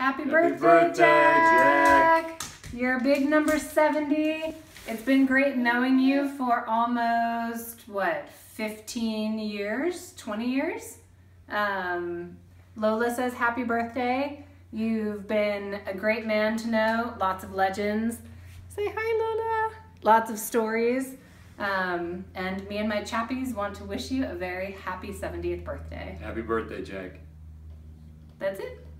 Happy birthday, Jack. You're a big number 70. It's been great knowing you for almost, what, 15 years, 20 years? Lola says happy birthday. You've been a great man to know, lots of legends. Say hi, Lola. Lots of stories. And me and my chappies want to wish you a very happy 70th birthday. Happy birthday, Jack. That's it.